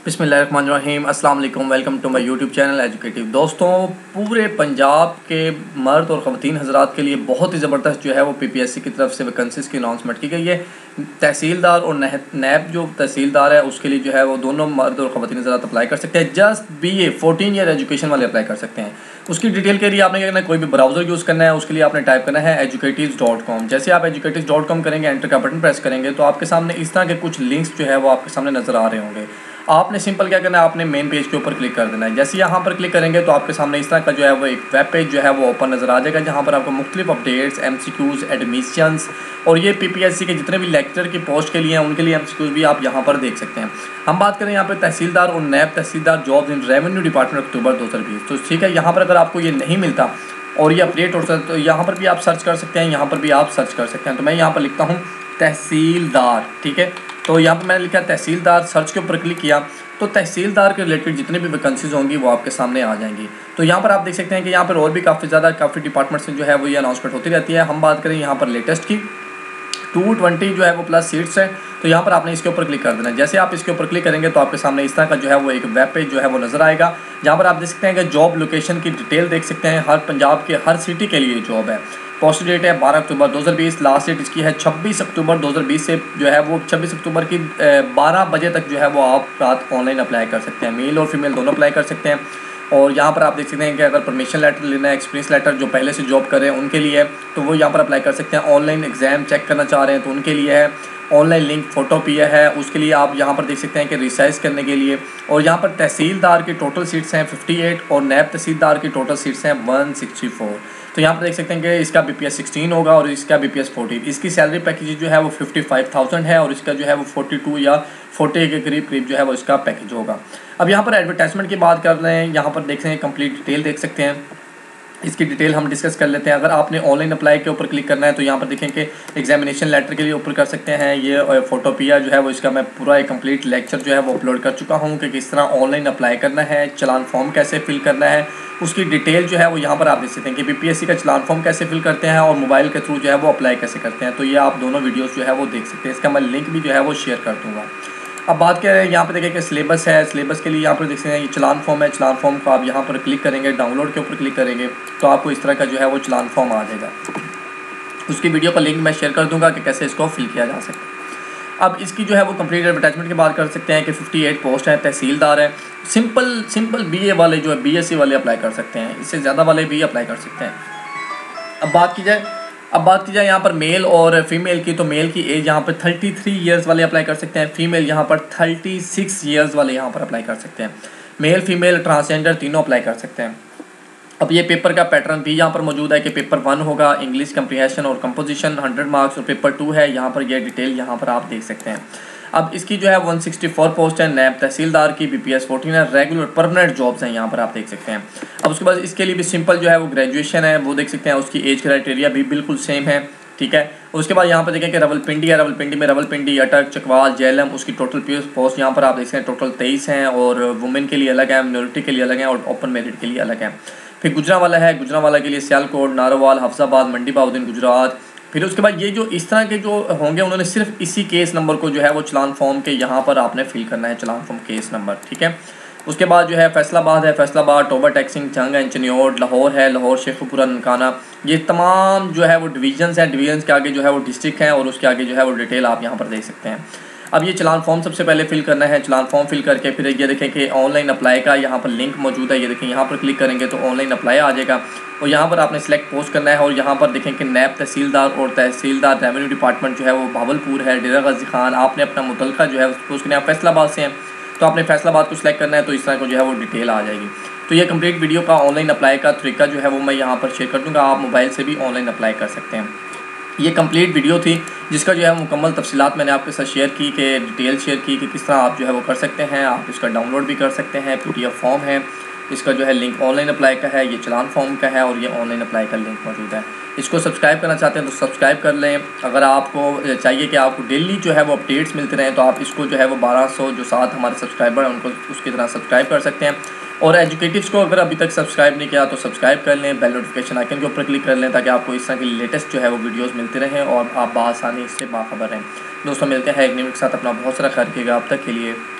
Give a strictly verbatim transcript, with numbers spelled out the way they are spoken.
बिस्मिल्लाहिर्रहमानिर्रहीम अस्सलाम वालेकुम। Welcome to my YouTube channel Educative. दोस्तों, पूरे पंजाब के मर्द और ख़वातीन हज़रात के लिए बहुत ही ज़बरदस्त जो है वो पीपीएससी की तरफ से वैकेंसीज़ की अनाउंसमेंट की गई है। तहसीलदार और नैब जो तहसीलदार है उसके लिए जो है वो दोनों मर्द और ख़वातीन हज़रात अप्लाई कर सकते हैं। Just B A fourteen year education वाले अप्लाई कर सकते हैं। उसकी डिटेल के लिए आपने क्या करना है, कोई भी ब्राउज़र यूज़ करना है, उसके लिए आपने टाइप करना है एजुकेटिव डॉट कॉम। जैसे आप एजुकेटिव डॉट कॉम करेंगे, एंटर का बटन प्रेस करेंगे तो आपके सामने इस तरह के कुछ लिंक्स जो है वो आपके सामने नज़र आ रहे होंगे। आपने सिंपल क्या करना है, आपने मेन पेज के ऊपर क्लिक कर देना है। जैसे यहाँ पर क्लिक करेंगे तो आपके सामने इस तरह का जो है वो एक वेब पेज जो है वो ओपन नज़र आ जाएगा, जहाँ पर आपको मुख्तलिफ अपडेट्स, एमसीक्यूज़, एडमिशंस और ये पीपीएससी के जितने भी लेक्चर की पोस्ट के लिए हैं उनके लिए एमसीक्यूज़ भी आप यहाँ पर देख सकते हैं। हम बात करें यहाँ पर तहसीलदार और naib tehsildar jobs in revenue department October दो हज़ार बीस। तो ठीक है, यहाँ पर अगर आपको ये नहीं मिलता और ये अपडेट हो सकता है तो यहाँ पर भी आप सर्च कर सकते हैं, यहाँ पर भी आप सर्च कर सकते हैं। तो मैं यहाँ पर लिखता हूँ तहसीलदार, ठीक है। तो यहाँ पर मैंने लिखा तहसीलदार, सर्च के ऊपर क्लिक किया तो तहसीलदार के रिलेटेड जितने भी वैकेंसीज होंगी वो आपके सामने आ जाएंगी। तो यहाँ पर आप देख सकते हैं कि यहाँ पर और भी काफ़ी ज़्यादा काफ़ी डिपार्टमेंट्स में जो है वो ये अनाउंसमेंट होती रहती है। हम बात करें यहाँ पर लेटेस्ट की, टू ट्वेंटी जो है वो प्लस सीट्स है। तो यहाँ पर आपने इसके ऊपर क्लिक कर देना है। जैसे आप इसके ऊपर क्लिक करेंगे तो आपके सामने इस तरह का जो है वो एक वेब पेज जो है वो नज़र आएगा, जहाँ पर आप देख सकते हैं कि जॉब लोकेशन की डिटेल देख सकते हैं। हर पंजाब के हर सिटी के लिए जॉब है। पोस्ट डेट है बारह अक्टूबर दो हज़ार बीस, लास्ट डेट इसकी है छब्बीस अक्टूबर दो हज़ार बीस से जो है वो छब्बीस अक्टूबर की बारह बजे तक जो है वो आप रात ऑनलाइन अप्लाई कर सकते हैं। मेल और फीमेल दोनों अप्लाई कर सकते हैं। और यहाँ पर आप देख सकते हैं कि अगर परमिशन लेटर लेना है, एक्सपीरियंस लेटर जो पहले से जॉब कर रहे हैं उनके लिए है तो वो यहाँ पर अप्लाई कर सकते हैं। ऑनलाइन एग्ज़ाम चेक करना चाह रहे हैं तो उनके लिए है। ऑनलाइन लिंक फ़ोटो पी है उसके लिए आप यहाँ पर देख सकते हैं कि रिसाइज करने के लिए। और यहाँ पर तहसीलदार की टोटल सीट्स हैं अट्ठावन और नैब तहसीलदार की टोटल सीट्स हैं एक सौ चौंसठ। तो यहाँ पर देख सकते हैं कि इसका बी पी एस सिक्सटीन होगा और इसका बी पी एस फोर्टीन। इसकी सैलरी पैकेज जो है वो फिफ्टी फाइव थाउजेंड है और इसका जो है वो फोर्टी टू या फोर्टी के करीब करीब जो है वो इसका पैकेज होगा। अब यहाँ पर एडवर्टाइजमेंट की बात कर रहे हैं, यहाँ पर देख सकते हैं कंप्लीट डिटेल देख सकते हैं। इसकी डिटेल हम डिस्कस कर लेते हैं। अगर आपने ऑनलाइन अप्लाई के ऊपर क्लिक करना है तो यहाँ पर देखें कि एग्जामिनेशन लेटर के लिए ऊपर कर सकते हैं। ये फोटोपिया जो है वो इसका मैं पूरा एक कंप्लीट लेक्चर जो है वो अपलोड कर चुका हूँ कि किस तरह ऑनलाइन अप्लाई करना है, चलान फॉर्म कैसे फिल करना है, उसकी डिटेल जो है वो यहाँ पर आप देख सकते हैं कि पीपीएससी का चलान फॉर्म कैसे फिल करते हैं और मोबाइल के थ्रू जो है वो अप्लाई कैसे करते हैं। तो ये आप दोनों वीडियोज़ जो है वो देख सकते हैं। इसका मैं लिंक भी जो है वो शेयर कर दूँगा। अब बात करें यहाँ पे देखें कि सिलेबस है। सिलेबस के लिए यहाँ पर देख सकते हैं ये चलान फॉर्म है। चलान फॉर्म को आप यहाँ पर क्लिक करेंगे, डाउनलोड के ऊपर क्लिक करेंगे तो आपको इस तरह का जो है वो चलान फॉर्म आ जाएगा। उसकी वीडियो का लिंक मैं शेयर कर दूँगा कि कैसे इसको फिल किया जा सकता है। अब इसकी जो है वो कंप्लीट एडवर्टाइजमेंट की बात कर सकते हैं कि अट्ठावन पोस्ट है, तहसीलदार है। सिंपल सिंपल बीए वाले जो है बीएससी वाले अप्लाई कर सकते हैं, इससे ज़्यादा वाले भी अप्लाई कर सकते हैं। अब बात की जाए अब बात की जाए यहाँ पर मेल और फीमेल की, तो मेल की एज यहाँ पर तैंतीस इयर्स वाले अप्लाई कर सकते हैं। फीमेल यहाँ पर छत्तीस इयर्स वाले यहाँ पर अप्लाई कर सकते हैं। मेल फीमेल ट्रांसजेंडर तीनों अप्लाई कर सकते हैं। अब ये पेपर का पैटर्न भी यहाँ पर मौजूद है कि पेपर वन होगा इंग्लिश कंप्रीहेंशन और कंपोजिशन हंड्रेड मार्क्स और पेपर टू है यहाँ पर ये डिटेल यहाँ पर आप देख सकते हैं। अब इसकी जो है एक सौ चौंसठ पोस्ट है नैब तहसीलदार की, बीपीएस फोर्टीन है, रेगुलर परमानेंट जॉब्स हैं यहाँ पर आप देख सकते हैं। अब उसके बाद इसके लिए भी सिंपल जो है वो ग्रेजुएशन है, वो देख सकते हैं। उसकी एज क्राइटेरिया भी बिल्कुल सेम है, ठीक है। उसके बाद यहाँ पर देखें कि रावलपिंडी है, रावलपिंडी में रावलपिंडी, अटक, चकवाल, जेलम, उसकी टोटल पोस्ट यहाँ पर आप देख सकते हैं टोटल तेईस हैं और वुमेन के लिए अलग है, मिनोरिटी के लिए अलग है और ओपन मेरिट के लिए अलग है। फिर गुजरांवाला है, गुजरांवाला के लिए सियालकोट, नारोवाल, हफ्साबाद, मंडी बाउद्दीन, गुजरात। फिर उसके बाद ये जो इस तरह के जो होंगे उन्होंने सिर्फ इसी केस नंबर को जो है वो चलान फॉर्म के यहाँ पर आपने फिल करना है, चलान फॉर्म केस नंबर, ठीक है। उसके बाद जो है फैसलाबाद है, फैसलाबाद, टोबा टैक्सिंग, जंग एंड चनियोट, लाहौर है, लाहौर, शेखुपुरा, ननकाना। ये तमाम जो है वो डिवीजन्स हैं। डिवीजन्स के आगे जो है वो डिस्ट्रिक्ट हैं और उसके आगे जो है वो डिटेल आप यहाँ पर देख सकते हैं। अब ये चलान फॉर्म सबसे पहले फिल करना है। चलान फॉर्म फिल करके फिर ये देखें कि ऑनलाइन अप्लाई का यहाँ पर लिंक मौजूद है। ये देखें यहाँ पर क्लिक करेंगे तो ऑनलाइन अप्लाई आ जाएगा और यहाँ पर आपने सेलेक्ट पोस्ट करना है। और यहाँ पर देखें कि नैब तहसीलदार और तहसीलदार रेवेन्यू डिपार्टमेंट जो है वो भावलपुर है, डेरा गाजी खान। आपने अपना मुतलका जो है उसके लिए आप फैसलाबाद से हैं तो आपने फैसलाबाद को सिलेक्ट करना है तो इस तरह को जो है वो डिटेल आ जाएगी। तो ये कंप्लीट वीडियो का ऑनलाइन अप्लाई का तरीका जो है वो मैं यहाँ पर शेयर कर दूँगा। आप मोबाइल से भी ऑनलाइन अप्लाई कर सकते हैं। ये कंप्लीट वीडियो थी जिसका जो है मुकम्मल तफसीलात मैंने आपके साथ शेयर की कि डिटेल शेयर की कि किस तरह आप जो है वो कर सकते हैं। आप इसका डाउनलोड भी कर सकते हैं। पीडीएफ फॉर्म है, इसका जो है लिंक ऑनलाइन अप्लाई का है, ये चलान फॉर्म का है और ये ऑनलाइन अप्लाई का लिंक मौजूद है। इसको सब्सक्राइब करना चाहते हैं तो सब्सक्राइब कर लें। अगर आपको चाहिए कि आपको डेली जो है वो अपडेट्स मिलते रहें तो आप इसको जो है वो बारह सौ जो सात हमारे सब्सक्राइबर हैं उनको उसकी तरह सब्सक्राइब कर सकते हैं। और एजुकेटिव्स को अगर अभी तक सब्सक्राइब नहीं किया तो सब्सक्राइब कर लें, बेल नोटिफिकेशन आइकन के ऊपर क्लिक कर लें ताकि आपको इस तरह की लेटेस्ट जो है वो वीडियोस मिलते रहें और आप बासानी इससे बाखबर रहें। दोस्तों मिलते हैं एक न्यू के साथ। अपना बहुत सारा ख्याल रखिएगा। अब तक के लिए